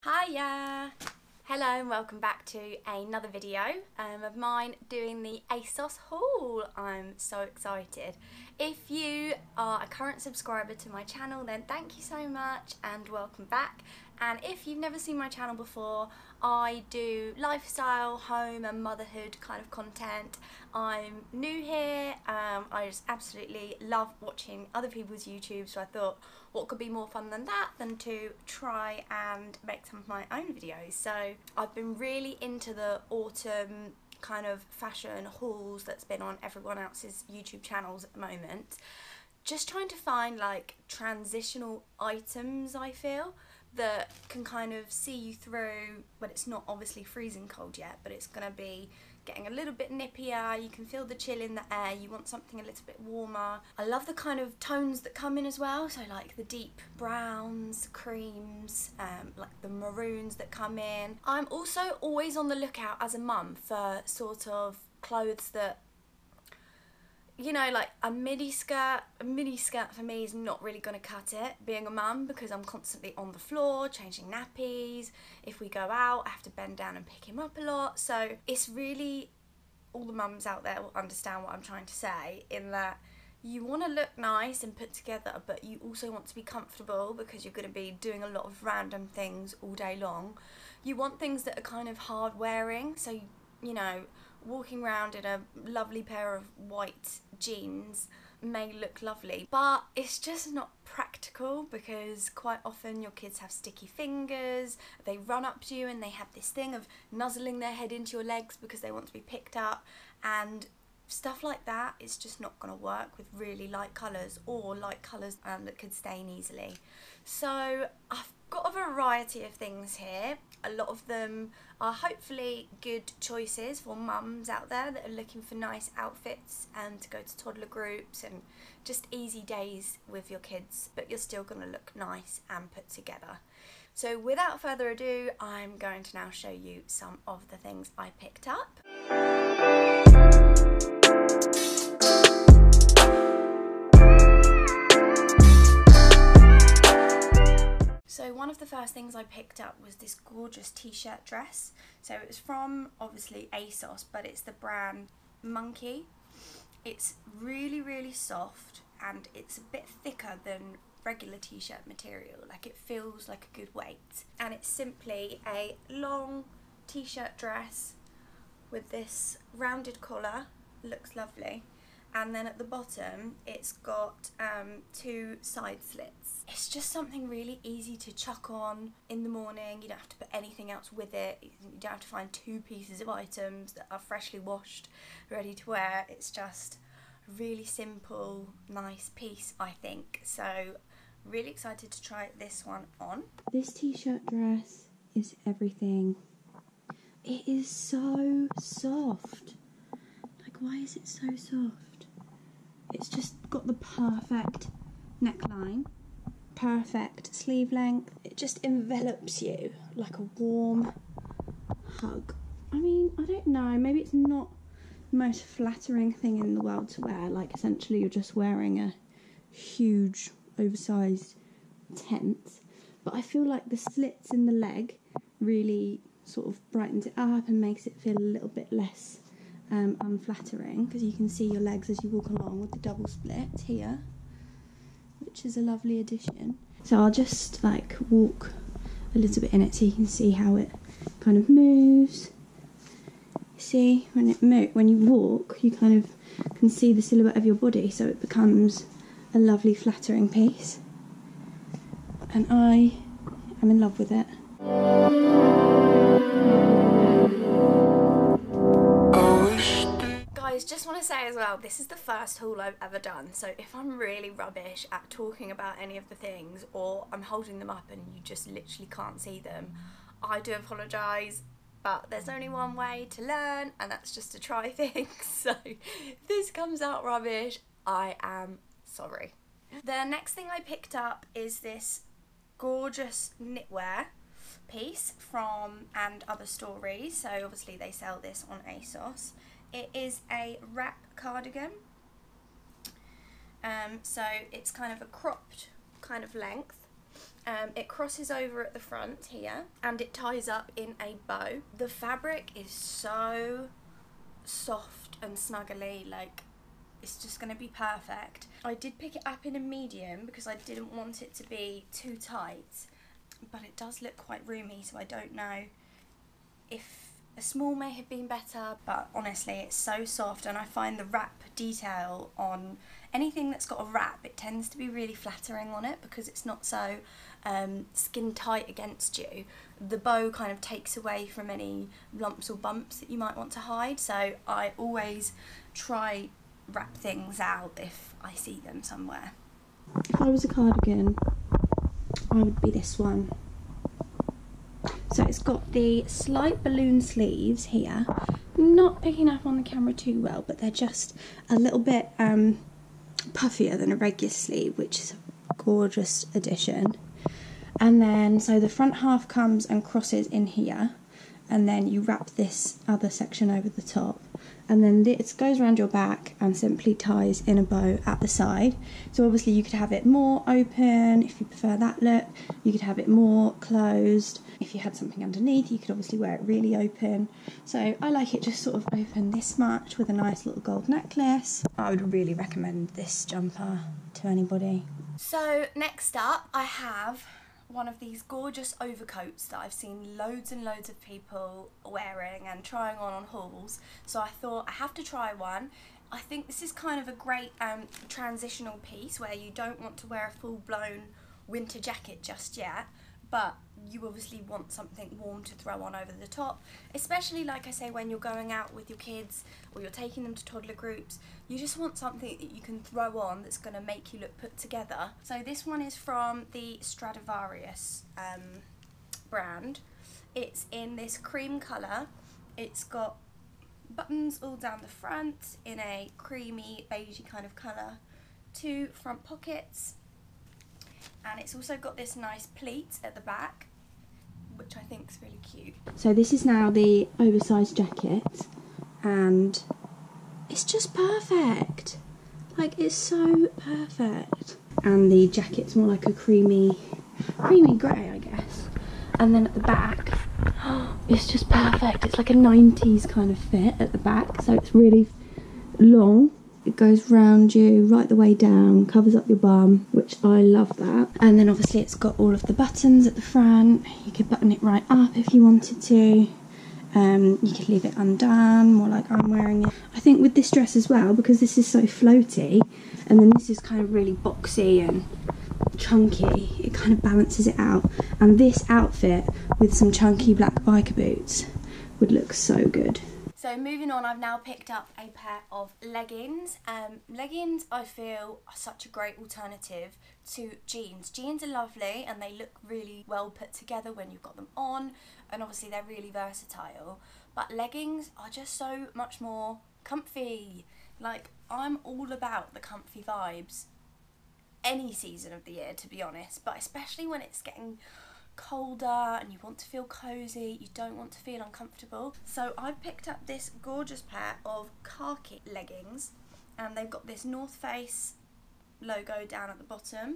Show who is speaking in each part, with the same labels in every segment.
Speaker 1: Hiya! Hello and welcome back to another video of mine doing the ASOS haul. I'm so excited. If you are a current subscriber to my channel, then thank you so much and welcome back. And if you've never seen my channel before, I do lifestyle, home and motherhood kind of content. I'm new here, I just absolutely love watching other people's YouTube, so I thought what could be more fun than that than to try and make some of my own videos. So I've been really into the autumn kind of fashion hauls that's been on everyone else's YouTube channels at the moment. Just trying to find like transitional items, I feel, that can kind of see you through when it's not obviously freezing cold yet, but it's going to be getting a little bit nippier. You can feel the chill in the air, you want something a little bit warmer. I love the kind of tones that come in as well, so like the deep browns, creams, like the maroons that come in. I'm also always on the lookout as a mum for sort of clothes that, you know, like a mini skirt for me is not really going to cut it, being a mum, because I'm constantly on the floor changing nappies. If we go out, I have to bend down and pick him up a lot. So it's really, all the mums out there will understand what I'm trying to say, in that you want to look nice and put together, but you also want to be comfortable because you're going to be doing a lot of random things all day long. You want things that are kind of hard wearing, so you know, walking around in a lovely pair of white jeans may look lovely, but it's just not practical because quite often your kids have sticky fingers, they run up to you and they have this thing of nuzzling their head into your legs because they want to be picked up, and stuff like that is just not going to work with really light colours, or light colours that could stain easily. So I've got a variety of things here. A lot of them are hopefully good choices for mums out there that are looking for nice outfits and to go to toddler groups and just easy days with your kids, but you're still going to look nice and put together. So without further ado, I'm going to now show you some of the things I picked up. So one of the first things I picked up was this gorgeous t-shirt dress. So it was from obviously ASOS, but it's the brand Monkey. It's really soft and it's a bit thicker than regular t-shirt material, like it feels like a good weight. And it's simply a long t-shirt dress with this rounded collar, looks lovely. And then at the bottom it's got two side slits. It's just something really easy to chuck on in the morning. You don't have to put anything else with it. You don't have to find two pieces of items that are freshly washed, ready to wear. It's just a really simple, nice piece, I think. So really excited to try this one on. This t-shirt dress is everything. It is so soft. Like, why is it so soft? It's just got the perfect neckline, perfect sleeve length. It just envelops you like a warm hug. I mean, I don't know, maybe it's not the most flattering thing in the world to wear. Like, essentially you're just wearing a huge oversized tent, but I feel like the slits in the leg really sort of brightens it up and makes it feel a little bit less unflattering, because you can see your legs as you walk along with the double split here, which is a lovely addition. So I'll just like walk a little bit in it so you can see how it kind of moves. See, when you walk, you kind of can see the silhouette of your body, so it becomes a lovely flattering piece, and I am in love with it. Guys, just want to say as well, this is the first haul I've ever done, so if I'm really rubbish at talking about any of the things, or I'm holding them up and you just literally can't see them, I do apologise, but there's only one way to learn, and that's just to try things. So if this comes out rubbish, I am sorry. The next thing I picked up is this gorgeous knitwear piece from And Other Stories. So obviously they sell this on ASOS. It is a wrap cardigan, so it's kind of a cropped kind of length, It crosses over at the front here and it ties up in a bow. The fabric is so soft and snuggly, like it's just going to be perfect. I did pick it up in a medium because I didn't want it to be too tight, but it does look quite roomy, so I don't know if a small may have been better, but honestly it's so soft, and I find the wrap detail on anything that's got a wrap, it tends to be really flattering on it because it's not so skin tight against you. The bow kind of takes away from any lumps or bumps that you might want to hide, so I always try wrap things out if I see them somewhere.
Speaker 2: If I was a cardigan, I would be this one. So it's got the slight balloon sleeves here. Not picking up on the camera too well, but they're just a little bit puffier than a regular sleeve, which is a gorgeous addition. And then, so the front half comes and crosses in here, and then you wrap this other section over the top, and then this goes around your back and simply ties in a bow at the side. So obviously you could have it more open if you prefer that look, you could have it more closed. If you had something underneath, you could obviously wear it really open. So I like it just sort of open this much with a nice little gold necklace. I would really recommend this jumper to anybody.
Speaker 1: So next up I have one of these gorgeous overcoats that I've seen loads and loads of people wearing and trying on hauls, so I thought I have to try one. I think this is kind of a great transitional piece where you don't want to wear a full-blown winter jacket just yet, but you obviously want something warm to throw on over the top, especially like I say when you're going out with your kids or you're taking them to toddler groups. You just want something that you can throw on that's going to make you look put together. So this one is from the Stradivarius brand. It's in this cream colour. It's got buttons all down the front in a creamy beigey kind of colour, 2 front pockets, and it's also got this nice pleat at the back, which I think is really cute.
Speaker 2: So this is now the oversized jacket, and it's just perfect. Like, it's so perfect. And the jacket's more like a creamy grey, I guess. And then at the back, it's just perfect. It's like a 90s kind of fit at the back, so it's really long. It goes round you right the way down, covers up your bum, which I love that. And then obviously it's got all of the buttons at the front. You could button it right up if you wanted to. You could leave it undone, more like I'm wearing it. I think with this dress as well, because this is so floaty, and then this is kind of really boxy and chunky, it kind of balances it out. And this outfit with some chunky black biker boots would look so good.
Speaker 1: So moving on, I've now picked up a pair of leggings. Leggings I feel are such a great alternative to jeans. Jeans are lovely and they look really well put together when you've got them on, and obviously they're really versatile, but leggings are just so much more comfy. Like, I'm all about the comfy vibes any season of the year, to be honest, but especially when it's getting colder and you want to feel cozy, you don't want to feel uncomfortable. So I've picked up this gorgeous pair of khaki leggings, and they've got this North Face logo down at the bottom,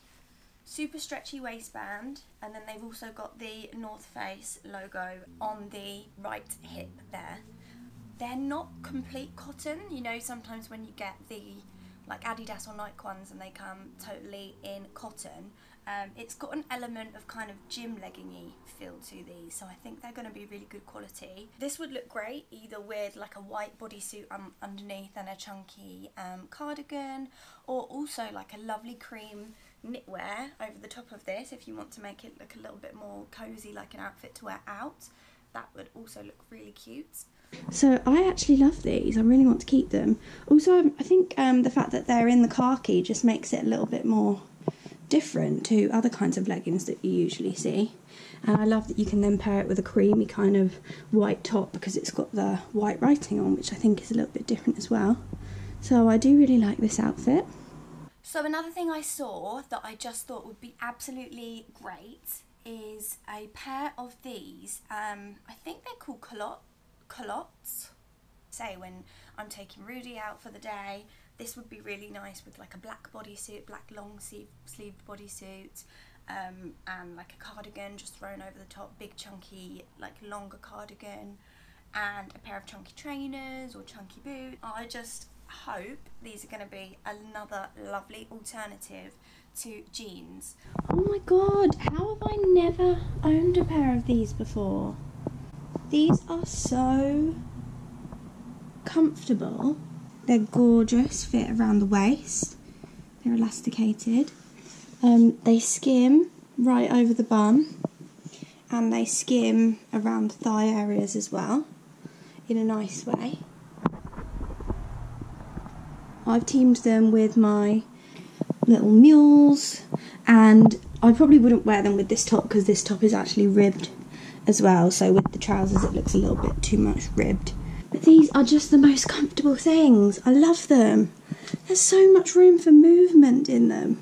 Speaker 1: super stretchy waistband, and then they've also got the North Face logo on the right hip there. They're not complete cotton, you know, sometimes when you get the like Adidas or Nike ones and they come totally in cotton, it's got an element of kind of gym legging-y feel to these, so I think they're going to be really good quality. This would look great either with like a white bodysuit underneath and a chunky cardigan, or also like a lovely cream knitwear over the top of this if you want to make it look a little bit more cozy, like an outfit to wear out. That would also look really cute.
Speaker 2: So I actually love these. I really want to keep them. Also, I think the fact that they're in the khaki just makes it a little bit more different to other kinds of leggings that you usually see. And I love that you can then pair it with a creamy kind of white top because it's got the white writing on, which I think is a little bit different as well. So I do really like this outfit.
Speaker 1: So another thing I saw that I just thought would be absolutely great is a pair of these. I think they're called culottes. Say when I'm taking Rudy out for the day, this would be really nice with like a black bodysuit, black long sleeved bodysuit, and like a cardigan just thrown over the top, big chunky, like longer cardigan, and a pair of chunky trainers or chunky boots. I just hope these are going to be another lovely alternative to jeans.
Speaker 2: Oh my god, how have I never owned a pair of these before? These are so comfortable. They're gorgeous, fit around the waist. They're elasticated. They skim right over the bum, and they skim around the thigh areas as well, in a nice way. I've teamed them with my little mules, and I probably wouldn't wear them with this top because this top is actually ribbed as well, so with the trousers it looks a little bit too much ribbed. But these are just the most comfortable things. I love them. There's so much room for movement in them.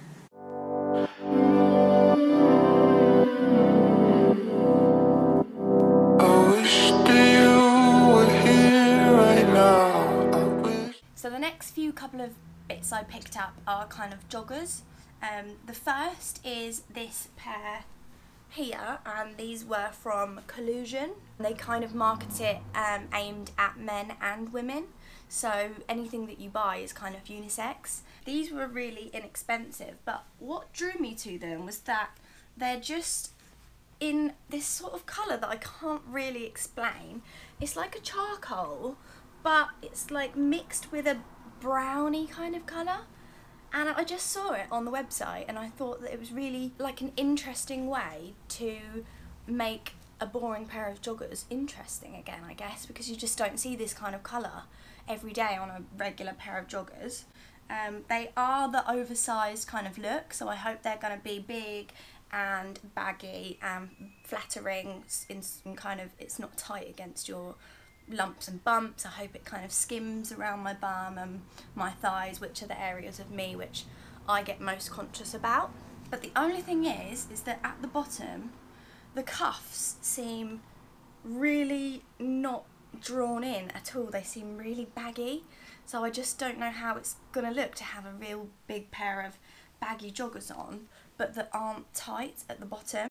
Speaker 1: So the next few couple of bits I picked up are kind of joggers. The first is this pair here, and these were from Collusion. They kind of market it aimed at men and women, so anything that you buy is kind of unisex. These were really inexpensive, but what drew me to them was that they're just in this sort of colour that I can't really explain. It's like a charcoal, but it's like mixed with a browny kind of colour. And I just saw it on the website and I thought that it was really like an interesting way to make a boring pair of joggers interesting again, I guess, because you just don't see this kind of colour every day on a regular pair of joggers. They are the oversized kind of look, so I hope they're going to be big and baggy and flattering in kind of, it's not tight against your lumps and bumps. I hope it kind of skims around my bum and my thighs, which are the areas of me which I get most conscious about. But the only thing is that at the bottom the cuffs seem really not drawn in at all. They seem really baggy, so I just don't know how it's gonna look to have a real big pair of baggy joggers on but that aren't tight at the bottom.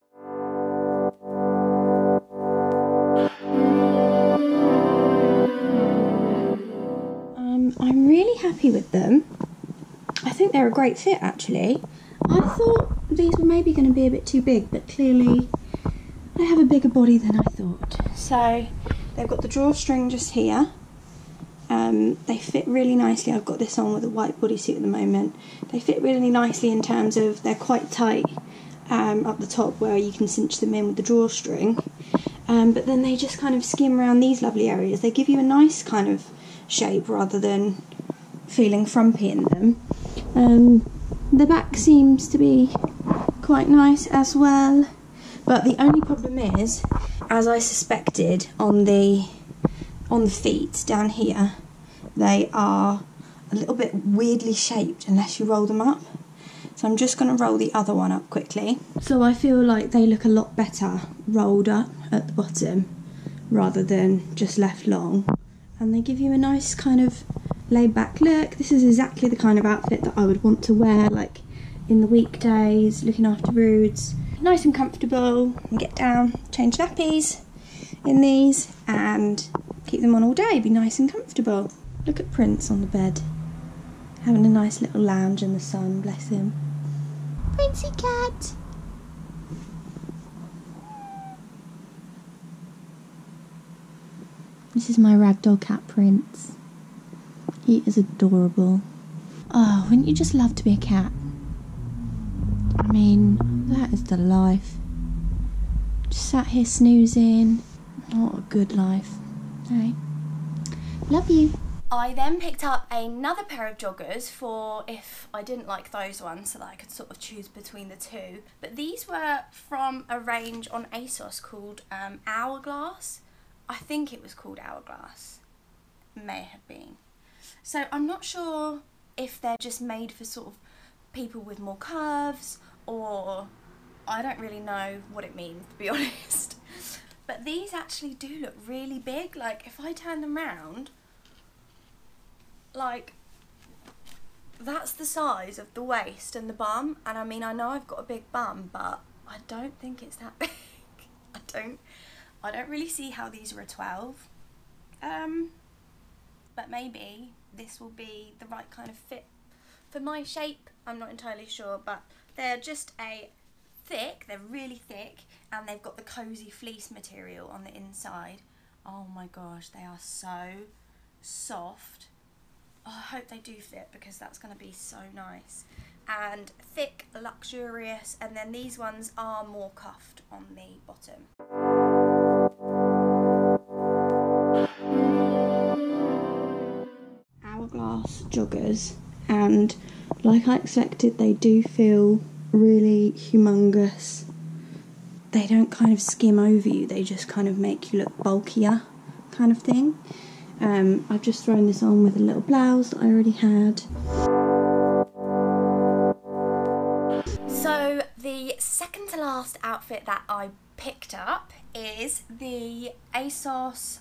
Speaker 2: I'm really happy with them. I think they're a great fit actually. I thought these were maybe going to be a bit too big, but clearly they have a bigger body than I thought. So they've got the drawstring just here. They fit really nicely. I've got this on with a white bodysuit at the moment. They fit really nicely in terms of they're quite tight up the top where you can cinch them in with the drawstring. But then they just kind of skim around these lovely areas. They give you a nice kind of shape rather than feeling frumpy in them. The back seems to be quite nice as well, but the only problem is, as I suspected, on the feet down here, they are a little bit weirdly shaped unless you roll them up. So I'm just going to roll the other one up quickly. So I feel like they look a lot better rolled up at the bottom rather than just left long. And they give you a nice kind of laid back look. This is exactly the kind of outfit that I would want to wear like in the weekdays, looking after Roods. Nice and comfortable, and get down, change nappies in these and keep them on all day, be nice and comfortable. Look at Prince on the bed, having a nice little lounge in the sun, bless him. Princey cat! This is my ragdoll cat Prince. He is adorable. Oh, wouldn't you just love to be a cat? I mean, that is the life. Just sat here snoozing. What a good life. Hey, love you.
Speaker 1: I then picked up another pair of joggers for if I didn't like those ones, so that I could sort of choose between the two. But these were from a range on ASOS called Hourglass. I think it was called Hourglass. May have been. So I'm not sure if they're just made for sort of people with more curves, or I don't really know what it means, to be honest. But these actually do look really big. Like if I turn them round, like that's the size of the waist and the bum, and I mean, I know I've got a big bum, but I don't think it's that big. I don't really see how these are a 12. But maybe this will be the right kind of fit for my shape. I'm not entirely sure, but they're just they're really thick, and they've got the cozy fleece material on the inside. Oh my gosh, they are so soft. Oh, I hope they do fit, because that's going to be so nice. And thick, luxurious, and then these ones are more cuffed on the bottom.
Speaker 2: Hourglass joggers, and like I expected, they do feel really humongous. They don't kind of skim over you, they just kind of make you look bulkier kind of thing. I've just thrown this on with a little blouse that I already had.
Speaker 1: So the second to last outfit that I picked up is the ASOS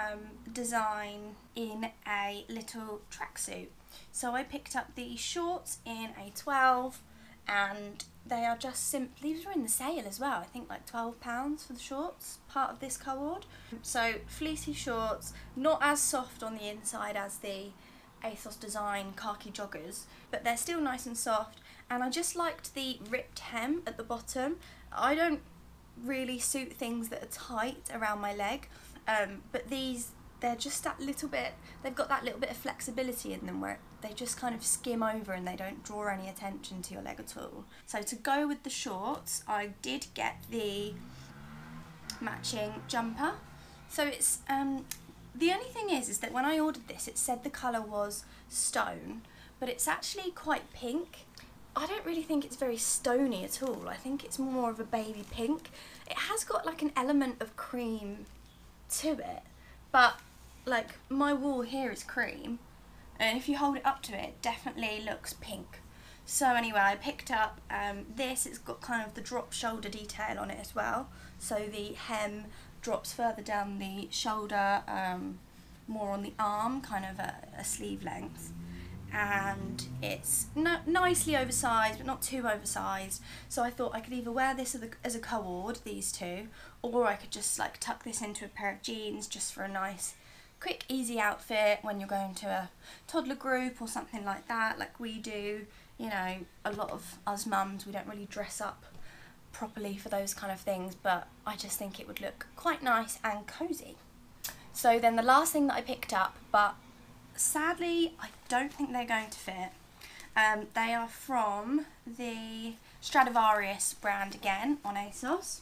Speaker 1: design in a little tracksuit. So I picked up the shorts in a 12, and they are just simply, these were in the sale as well, I think like £12 for the shorts, part of this co-ord. So fleecy shorts, not as soft on the inside as the ASOS design khaki joggers, but they're still nice and soft, and I just liked the ripped hem at the bottom. I don't really suit things that are tight around my leg, but these, they're just that little bit, they've got that little bit of flexibility in them where they just kind of skim over and they don't draw any attention to your leg at all. So to go with the shorts, I did get the matching jumper. So it's, the only thing is that when I ordered this, it said the colour was stone, but it's actually quite pink. I don't really think it's very stony at all. I think it's more of a baby pink. It has got like an element of cream to it, but like my wool here is cream, and if you hold it up to it, it definitely looks pink. So anyway, I picked up this. It's got kind of the drop shoulder detail on it as well, so the hem drops further down the shoulder, more on the arm, kind of a sleeve length, and it's nicely oversized but not too oversized. So I thought I could either wear this as a co-ord, these two, or I could just like tuck this into a pair of jeans just for a nice quick easy outfit when you're going to a toddler group or something like that, like we do. You know, a lot of us mums, we don't really dress up properly for those kind of things, but I just think it would look quite nice and cozy. So then the last thing that I picked up, but sadly I don't think they're going to fit, they are from the Stradivarius brand again on ASOS.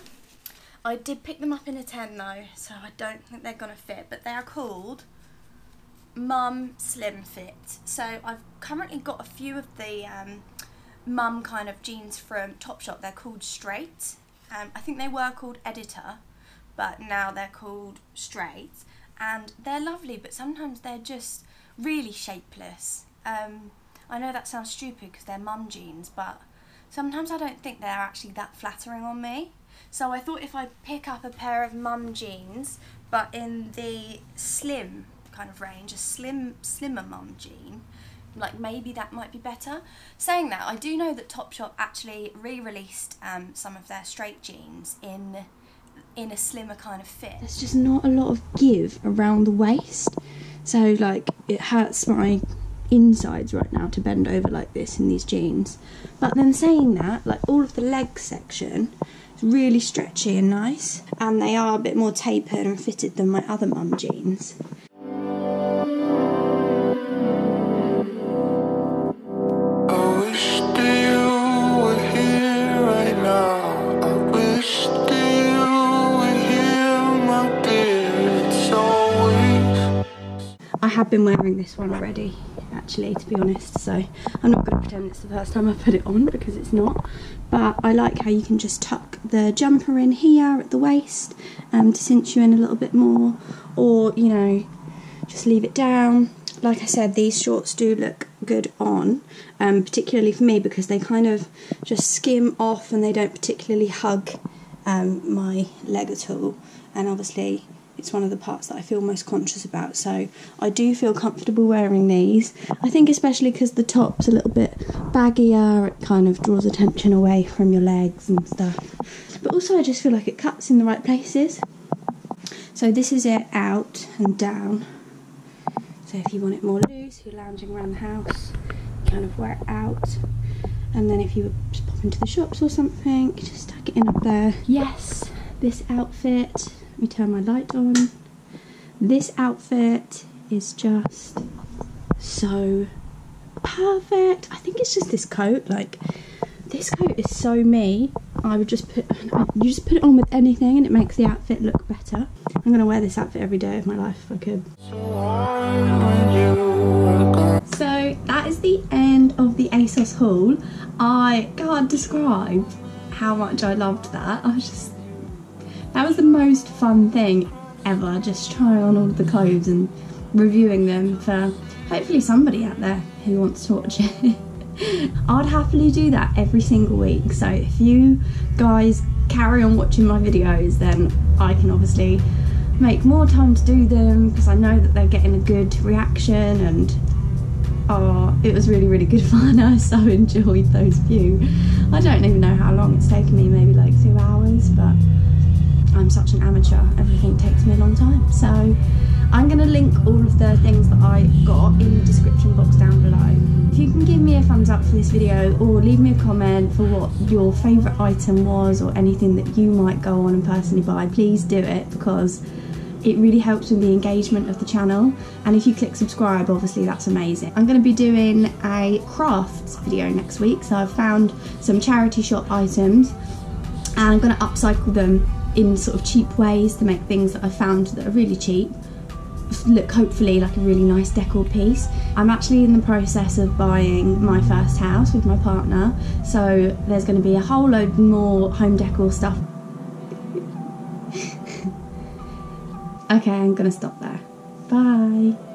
Speaker 1: I did pick them up in a 10 though, so I don't think they're going to fit, but they are called Mum Slim Fit. So I've currently got a few of the mum kind of jeans from Topshop. They're called Straight. I think they were called Editor, but now they're called Straight, and they're lovely, but sometimes they're just really shapeless. I know that sounds stupid because they're mum jeans, but sometimes I don't think they're actually that flattering on me. So I thought if I pick up a pair of mum jeans, but in the slim kind of range, a slimmer mum jean, like maybe that might be better. Saying that, I do know that Topshop actually re-released some of their straight jeans in a slimmer kind of fit.
Speaker 2: There's just not a lot of give around the waist, so like it hurts my insides right now to bend over like this in these jeans. But then saying that, like all of the leg section is really stretchy and nice, and they are a bit more tapered and fitted than my other mum jeans. I have been wearing this one already, actually, to be honest, so I'm not going to pretend it's the first time I put it on, because it's not. But I like how you can just tuck the jumper in here at the waist to cinch you in a little bit more, or, you know, just leave it down. Like I said, these shorts do look good on, particularly for me, because they kind of just skim off and they don't particularly hug my leg at all. And obviously it's one of the parts that I feel most conscious about, so I do feel comfortable wearing these. I think especially because the top's a little bit baggier, it kind of draws attention away from your legs and stuff. But also I just feel like it cuts in the right places. So this is it out and down. So if you want it more loose, you're lounging around the house, you kind of wear it out. And then if you would just pop into the shops or something, just tuck it in up there. Yes, this outfit, let me turn my light on. This outfit is just so perfect. I think it's just this coat, like this coat is so me. I would just put, you just put it on with anything and it makes the outfit look better. I'm gonna wear this outfit every day of my life if I could. So that is the end of the ASOS haul. I can't describe how much I loved that. That was the most fun thing ever, just trying on all of the clothes and reviewing them for hopefully somebody out there who wants to watch it. I'd happily do that every single week, so if you guys carry on watching my videos, then I can obviously make more time to do them, because I know that they're getting a good reaction, and oh, it was really, really good fun. I so enjoyed those few. I don't even know how long it's taken me, maybe like 2 hours, but I'm such an amateur, everything takes me a long time. So I'm going to link all of the things that I got in the description box down below. If you can give me a thumbs up for this video, or leave me a comment for what your favourite item was, or anything that you might go on and personally buy, please do it, because it really helps with the engagement of the channel. And if you click subscribe, obviously that's amazing. I'm going to be doing a crafts video next week, so I've found some charity shop items and I'm going to upcycle them in sort of cheap ways to make things that I found that are really cheap look hopefully like a really nice decor piece. I'm actually in the process of buying my first house with my partner, so there's going to be a whole load more home decor stuff. Okay, I'm going to stop there. Bye.